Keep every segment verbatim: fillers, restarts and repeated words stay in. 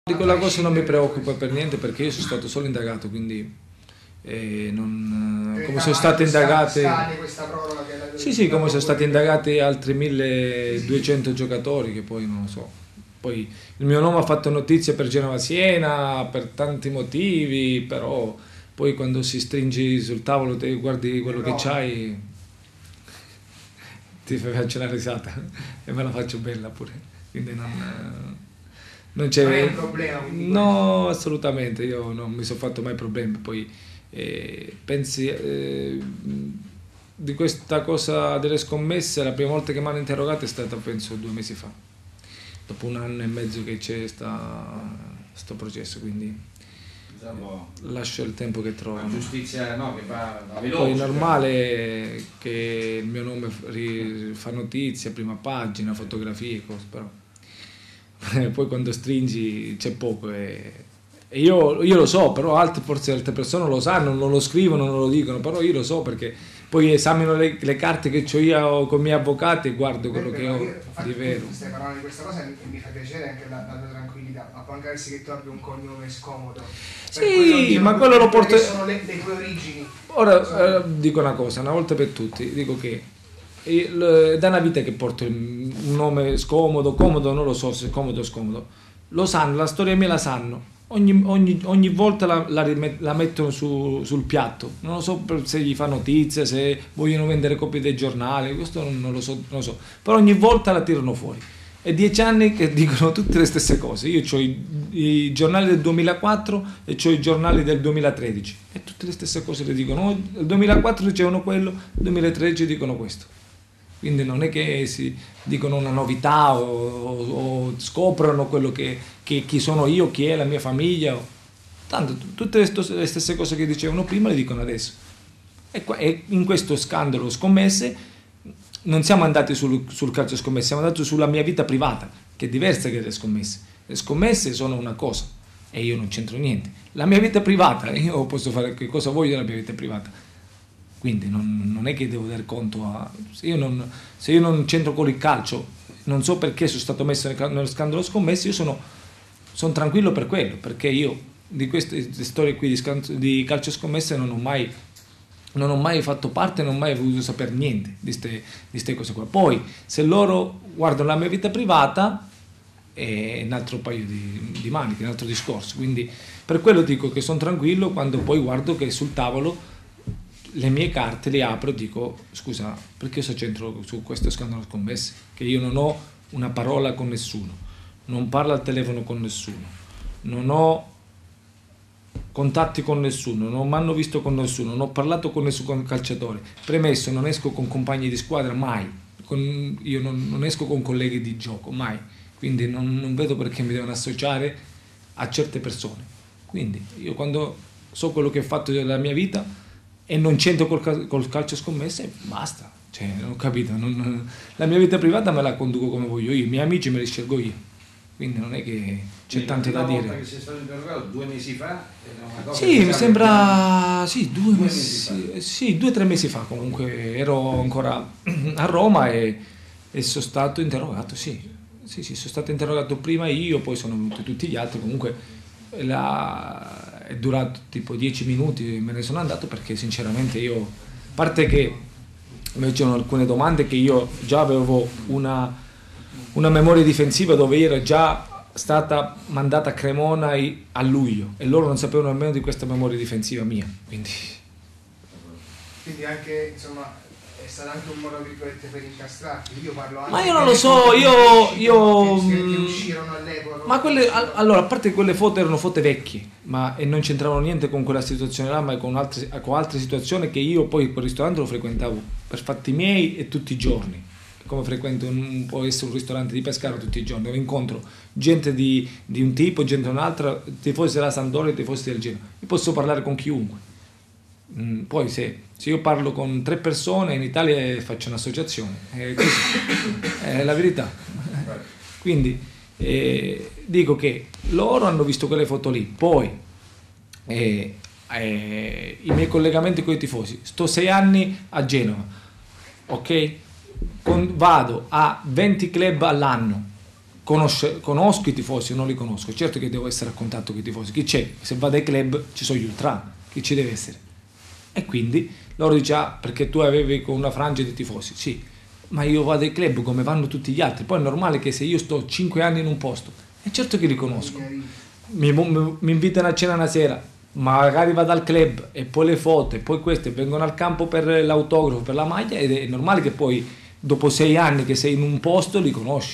Di quella cosa non mi preoccupa per niente perché io sono stato solo indagato, quindi eh, non, come sono state indagate, sì sì, come sono stati indagati altri milleduecento giocatori che poi non lo so. Poi il mio nome ha fatto notizia per Genova Siena, per tanti motivi, però poi quando si stringi sul tavolo te guardi quello che c'hai, ti faccio una risata e me la faccio bella pure, quindi non... Non c'è non è un problema, no, assolutamente, io non mi sono fatto mai problemi. Poi eh, pensi eh, di questa cosa delle scommesse, la prima volta che mi hanno interrogato è stata penso due mesi fa, dopo un anno e mezzo che c'è questo processo, quindi diciamo, lascio il tempo che trovo. La giustizia no, che va, va veloce. Poi è normale che il mio nome fa notizia, prima pagina, fotografie, cose, però poi quando stringi c'è poco e, e io, io lo so, però altre, forse altre persone lo sanno, non lo scrivono, non lo dicono, però io lo so perché poi esamino le, le carte che ho io con i miei avvocati e guardo quello Beh, che io, ho infatti, di vero. Stai parlando di questa cosa e mi fa piacere anche la, la tua tranquillità, ma può anche essere che tu abbia un cognome scomodo. Sì, ma quello lo porto... sono le, le tue origini. Ora eh, dico una cosa, una volta per tutti, dico che è da una vita che porto un nome scomodo, comodo, non lo so se è comodo o scomodo, lo sanno, la storia mia la sanno, ogni, ogni, ogni volta la, la, la mettono su, sul piatto, non lo so se gli fa notizia, se vogliono vendere copie dei giornali, questo non, non, lo so, non lo so, però ogni volta la tirano fuori. È dieci anni che dicono tutte le stesse cose. Io ho i, i giornali del duemilaquattro e ho i giornali del duemilatredici e tutte le stesse cose le dicono. Nel duemilaquattro dicevano quello, nel duemilatredici dicono questo. Quindi non è che si dicono una novità o, o, o scoprono quello che, che chi sono io, chi è la mia famiglia. Tanto tutte le stesse cose che dicevano prima le dicono adesso. E, qua, e in questo scandalo scommesse non siamo andati sul, sul calcio scommesse, siamo andati sulla mia vita privata, che è diversa che le scommesse. Le scommesse sono una cosa e io non c'entro niente. La mia vita privata, io posso fare che cosa voglio nella mia vita privata. Quindi non, non è che devo dare conto a... Se io non, se io non c'entro con il calcio, non so perché sono stato messo nel, nello scandalo scommesse, io sono, sono tranquillo per quello, perché io di queste storie qui di, di calcio scommesse non ho mai... non ho mai fatto parte, non ho mai voluto sapere niente di queste cose qua. Poi se loro guardano la mia vita privata è un altro paio di, di maniche, un altro discorso. Quindi per quello dico che sono tranquillo quando poi guardo che sul tavolo le mie carte le apro e dico scusa, perché io c'entro su questo scandalo scommesse? Che io non ho una parola con nessuno, non parlo al telefono con nessuno, non ho contatti con nessuno, non mi hanno visto con nessuno, non ho parlato con nessun calciatore. Premesso, non esco con compagni di squadra mai, con, io non, non esco con colleghi di gioco mai, quindi non, non vedo perché mi devono associare a certe persone. Quindi io quando so quello che ho fatto della mia vita e non c'entro col, col calcio scommesse, basta, cioè non ho capito, non, la mia vita privata me la conduco come voglio io, i miei amici me li scelgo io. Quindi non è che c'è tanto da dire. Che sei stato interrogato due mesi fa? Una cosa sì, mi sembra sì, due, due mesi, mesi fa. Sì, due o tre mesi fa comunque ero ancora a Roma e, e sono stato interrogato, sì. Sì, sì, sono stato interrogato prima io, poi sono venuti tutti gli altri, comunque la, è durato tipo dieci minuti e me ne sono andato perché sinceramente io, a parte che mi facevano alcune domande che io già avevo una una memoria difensiva dove era già stata mandata a Cremona a luglio e loro non sapevano nemmeno di questa memoria difensiva mia, quindi quindi anche insomma è stato anche un modo virgolette per incastrarti. Io parlo anche ma io non lo so, io io che, che uscirono all'epoca, ma quelle allora a parte che quelle foto erano foto vecchie ma e non c'entravano niente con quella situazione là, ma con altre, con altre situazioni che io poi quel ristorante lo frequentavo per fatti miei e tutti i giorni, come frequento un, può essere un ristorante di Pescara tutti i giorni, dove incontro gente di, di un tipo, gente di un'altra, tifosi della Sampdoria, tifosi del Genoa. Io posso parlare con chiunque. Mm, poi se, se io parlo con tre persone in Italia faccio un'associazione, è così, è la verità. Quindi eh, dico che loro hanno visto quelle foto lì, poi eh, eh, i miei collegamenti con i tifosi, sto sei anni a Genova, ok? Con, vado a venti club all'anno, conosce, conosco i tifosi, non li conosco, certo che devo essere a contatto con i tifosi, chi c'è? Se vado ai club ci sono gli ultra, chi ci deve essere? E quindi loro dicono, ah, perché tu avevi con una frangia di tifosi, sì, ma io vado ai club come vanno tutti gli altri, poi è normale che se io sto cinque anni in un posto, è certo che li conosco, mi, mi, mi invitano a cena una sera, magari vado al club e poi le foto e poi queste vengono al campo per l'autografo, per la maglia, ed è normale che poi dopo sei anni che sei in un posto li conosci.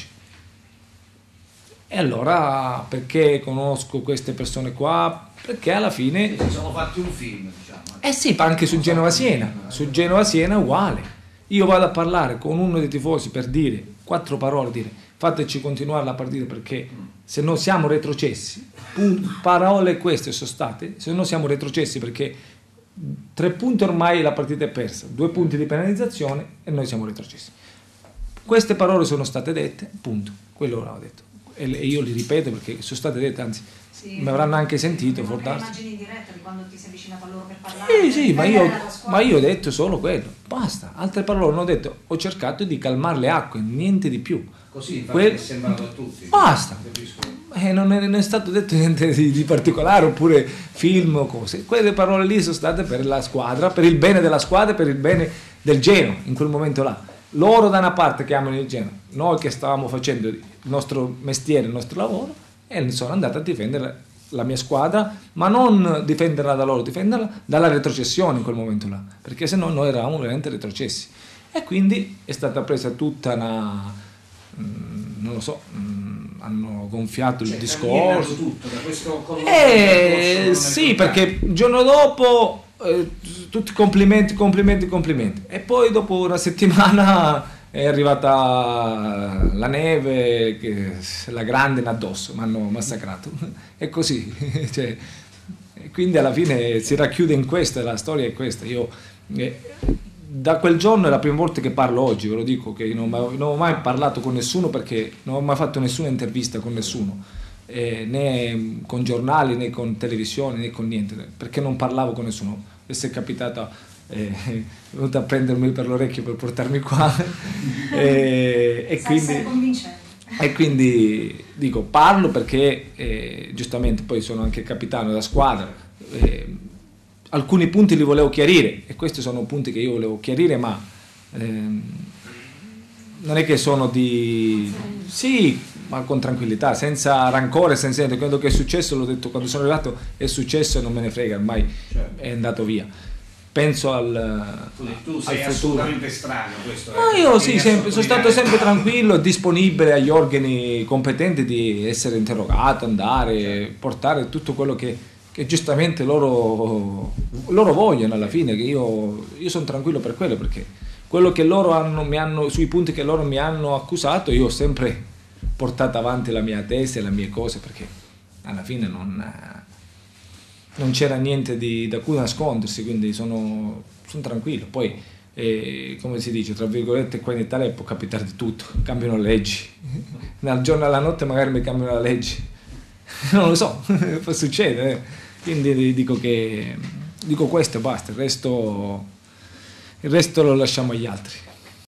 E allora perché conosco queste persone qua? Perché alla fine Si sono fatti un film, diciamo. eh sì, anche su Genova Siena, su Genova Siena è uguale. Io vado a parlare con uno dei tifosi per dire quattro parole, dire fateci continuare la partita perché se no siamo retrocessi. Pun- parole queste sono state, se no siamo retrocessi perché tre punti ormai la partita è persa, due punti di penalizzazione e noi siamo retrocessi. Queste parole sono state dette, punto, quello l'ho detto. E io li ripeto perché sono state dette, anzi Sì, mi avranno anche sentito, forse. forse. Immagini in diretta di quando ti sei avvicinato a loro per parlare. Sì, sì, ma io, della tua squadra. ma io ho detto solo quello, basta. Altre parole non ho detto, ho cercato di calmare le acque, niente di più. Così infatti Quel- è sembrato a tutti. Basta. Capisco. Eh, non, è, non è stato detto niente di, di particolare, oppure film o cose. Quelle parole lì sono state per la squadra, per il bene della squadra, per il bene del Genoa, in quel momento là. Loro da una parte chiamano il Genoa, noi che stavamo facendo il nostro mestiere, il nostro lavoro, e sono andato a difendere la mia squadra, ma non difenderla da loro, difenderla dalla retrocessione in quel momento là, perché se no noi eravamo veramente retrocessi. E quindi è stata presa tutta una, mm, non lo so, mm, hanno gonfiato il Cioè, discorso. terminato tutto da questo colloquio Eh percorso sì, nel perché il giorno dopo eh, tutti complimenti, complimenti, complimenti. E poi dopo una settimana è arrivata la neve, che, la grande in addosso, mi hanno massacrato. È così. Cioè, e quindi alla fine si racchiude in questa, la storia è questa. Io eh, da quel giorno è la prima volta che parlo oggi, ve lo dico, che non, non ho mai parlato con nessuno perché non ho mai fatto nessuna intervista con nessuno. Eh, né con giornali né con televisione né con niente, perché non parlavo con nessuno. Adesso è capitato, eh, è venuto a prendermi per l'orecchio per portarmi qua e, e, Sai essere quindi, convincente. e quindi dico parlo perché eh, giustamente poi sono anche capitano della squadra, eh, alcuni punti li volevo chiarire e questi sono punti che io volevo chiarire, ma ehm, non è che sono di sì, ma con tranquillità, senza rancore, senza niente. Quello che è successo, l'ho detto quando sono arrivato, è successo e non me ne frega, ormai Certo. è andato via. Penso al, Tu, tu al sei futuro. assolutamente strano questo. Ma eh, io devi sì, sempre, sono stato sottolineare. sempre tranquillo e disponibile agli organi competenti di essere interrogato, andare, portare tutto quello che, che giustamente loro, loro vogliono alla fine, che io, io sono tranquillo per quello, perché quello che loro hanno, mi hanno, sui punti che loro mi hanno accusato, io ho sempre portato avanti la mia testa e le mie cose, perché alla fine non, non c'era niente di, da cui nascondersi, quindi sono, sono tranquillo. Poi, eh, come si dice, tra virgolette, qua in Italia può capitare di tutto, cambiano le leggi, dal giorno alla notte magari mi cambiano la legge, non lo so, succede, eh. Quindi dico che dico questo e basta, il resto, il resto lo lasciamo agli altri.